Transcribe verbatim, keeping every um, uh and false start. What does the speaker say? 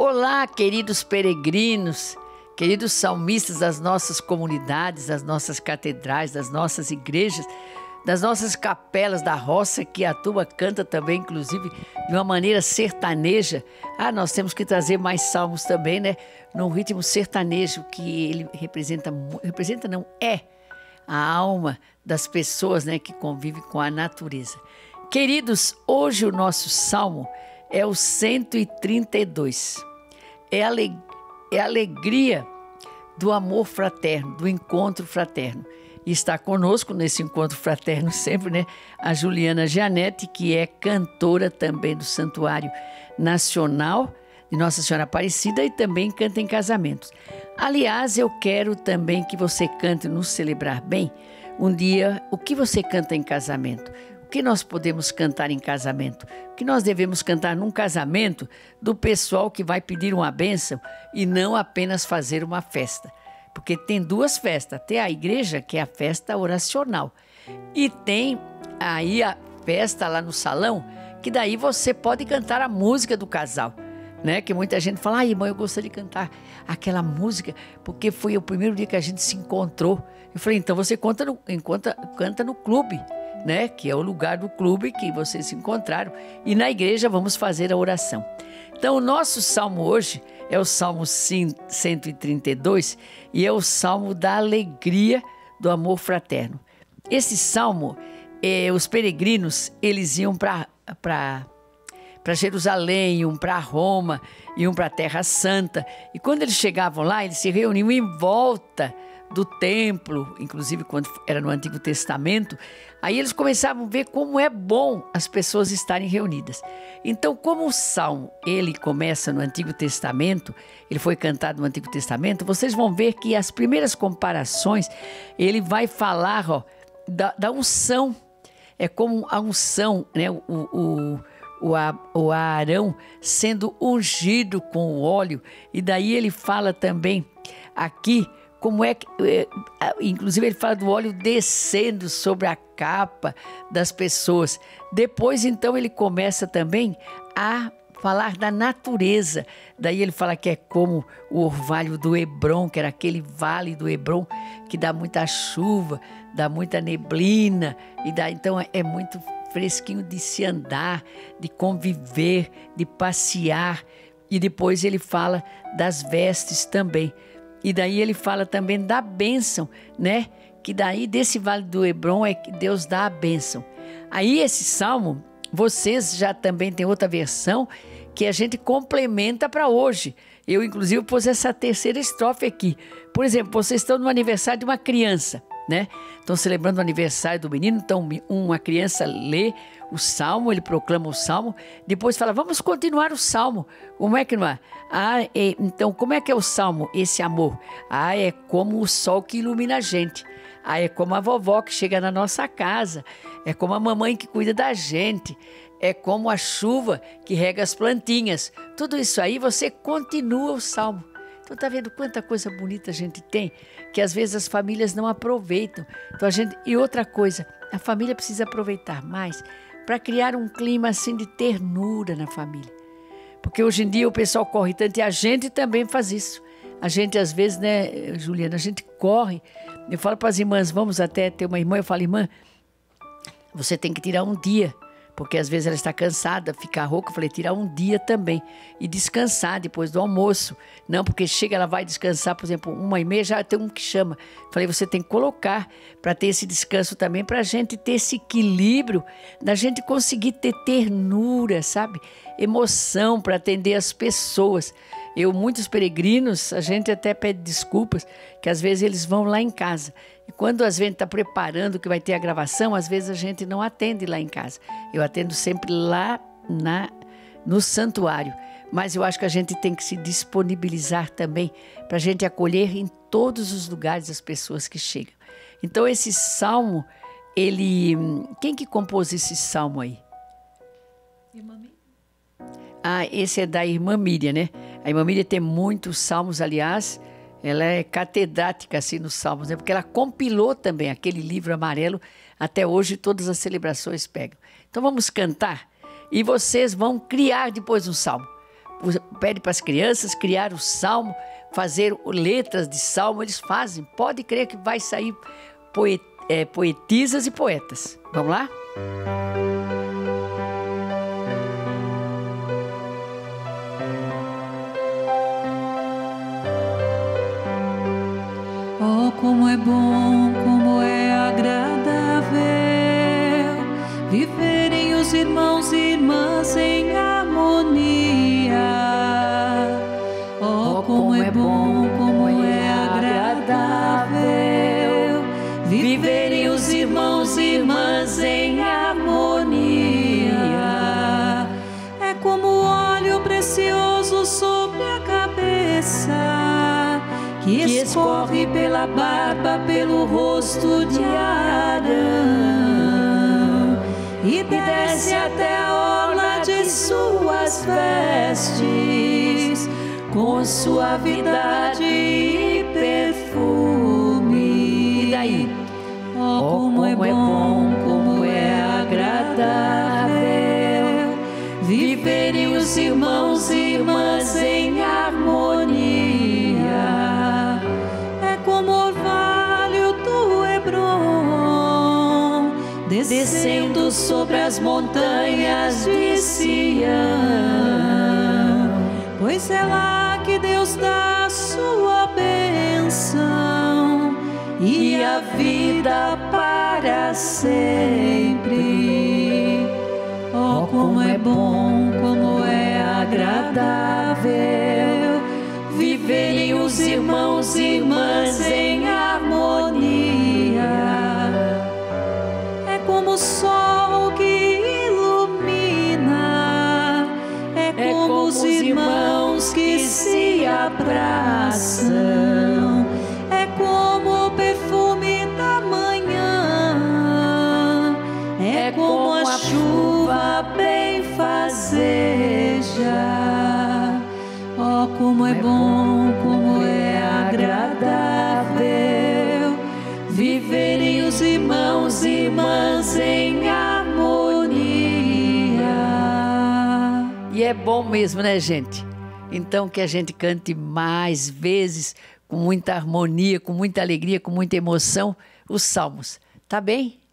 Olá, queridos peregrinos, queridos salmistas das nossas comunidades, das nossas catedrais, das nossas igrejas, das nossas capelas da roça, que a turma canta também, inclusive, de uma maneira sertaneja. Ah, nós temos que trazer mais salmos também, né? Num ritmo sertanejo, que ele representa, representa não, é a alma das pessoas, né, que convivem com a natureza. Queridos, hoje o nosso salmo é o cento e trinta e dois. É a, aleg é a alegria do amor fraterno, do encontro fraterno. E está conosco nesse encontro fraterno sempre, né, a Juliana Gianetti, que é cantora também do Santuário Nacional de Nossa Senhora Aparecida e também canta em casamentos. Aliás, eu quero também que você cante no Celebrar Bem um dia o que você canta em casamento. O que nós podemos cantar em casamento? O que nós devemos cantar num casamento do pessoal que vai pedir uma bênção e não apenas fazer uma festa. Porque tem duas festas. Tem a igreja, que é a festa oracional. E tem aí a festa lá no salão, que daí você pode cantar a música do casal. Né? Que muita gente fala, ai, irmã, eu gostaria de cantar aquela música, porque foi o primeiro dia que a gente se encontrou. Eu falei, então você conta no, encontra, canta no clube, né? Que é o lugar do clube que vocês se encontraram. E na igreja vamos fazer a oração. Então o nosso salmo hoje é o salmo cento e trinta e dois e é o salmo da alegria do amor fraterno. Esse salmo, eh, os peregrinos, eles iam para para para Jerusalém, iam para Roma, iam para a Terra Santa. E quando eles chegavam lá, eles se reuniam em volta do templo, inclusive quando era no Antigo Testamento. Aí eles começavam a ver como é bom as pessoas estarem reunidas. Então, como o Salmo, ele começa no Antigo Testamento, ele foi cantado no Antigo Testamento, vocês vão ver que as primeiras comparações, ele vai falar ó, da, da unção. É como a unção, né? o, o O Arão sendo ungido com o óleo. E daí ele fala também aqui como é que, inclusive ele fala do óleo descendo sobre a capa das pessoas. Depois então ele começa também a falar da natureza. Daí ele fala que é como o orvalho do Hebrom, que era aquele vale do Hebrom que dá muita chuva, dá muita neblina. E dá, então é muito fresquinho de se andar, de conviver, de passear. E depois ele fala das vestes também. E daí ele fala também da bênção, né? Que daí desse vale do Hebrom é que Deus dá a bênção. Aí esse salmo, vocês já também tem outra versão que a gente complementa para hoje. Eu inclusive pus essa terceira estrofe aqui. Por exemplo, vocês estão no aniversário de uma criança, né? Estão celebrando o aniversário do menino, então uma criança lê o salmo, ele proclama o salmo, depois fala, vamos continuar o salmo. Como é que não é? Ah, é, então como é que é o salmo, esse amor? Ah, é como o sol que ilumina a gente. Ah, é como a vovó que chega na nossa casa. É como a mamãe que cuida da gente. É como a chuva que rega as plantinhas. Tudo isso aí você continua o salmo. Então tá vendo quanta coisa bonita a gente tem, que às vezes as famílias não aproveitam. Então a gente... E outra coisa, a família precisa aproveitar mais para criar um clima assim de ternura na família. Porque hoje em dia o pessoal corre tanto e a gente também faz isso. A gente às vezes, né, Juliana, a gente corre. Eu falo para as irmãs, vamos até ter uma irmã, eu falo, irmã, você tem que tirar um dia. Porque às vezes ela está cansada, fica rouca. Eu falei, tirar um dia também e descansar depois do almoço. Não, porque chega, ela vai descansar, por exemplo, uma e meia, já tem um que chama. Eu falei, você tem que colocar para ter esse descanso também, para a gente ter esse equilíbrio, da gente conseguir ter ternura, sabe? Emoção para atender as pessoas. Eu, muitos peregrinos, a gente até pede desculpas, que às vezes eles vão lá em casa. E quando às vezes está preparando que vai ter a gravação, às vezes a gente não atende lá em casa. Eu atendo sempre lá na, no santuário. Mas eu acho que a gente tem que se disponibilizar também para a gente acolher em todos os lugares as pessoas que chegam. Então esse salmo, ele... Quem que compôs esse salmo aí? Irmã Miriam. Ah, esse é da irmã Miriam, né? A irmã Miriam tem muitos salmos, aliás... Ela é catedrática assim nos salmos, né? Porque ela compilou também aquele livro amarelo. Até hoje todas as celebrações pegam. Então vamos cantar e vocês vão criar depois um salmo. pede para as crianças criar o salmo, fazer letras de salmo, eles fazem. Pode crer que vai sair poet, é, poetisas e poetas. Vamos lá? Oh, como é bom, como é agradável viverem os irmãos e irmãs em harmonia. Oh, como é bom, como é agradável viverem os irmãos e irmãs em harmonia. É como óleo precioso sobre a cabeça, que escorre pela barba, pelo rosto de Arão, e desce até a orla de suas vestes, com suavidade e perfume. E daí? Oh, como é bom, como é agradável viverem os irmãos e irmãs em harmonia. Descendo sobre as montanhas de Sião, pois é lá que Deus dá a sua bênção e a vida para sempre. Oh, como é bom, como é agradável viverem os irmãos e irmãs em harmonia. Como o sol que ilumina, é como, é como os irmãos que se abraçam, é como o perfume da manhã, é como a chuva benfazeja. Oh, como é bom, como é agradável viverem os irmãos e irmãs em harmonia. E é bom mesmo, né, gente? Então que a gente cante mais vezes, com muita harmonia, com muita alegria, com muita emoção, os salmos. Tá bem?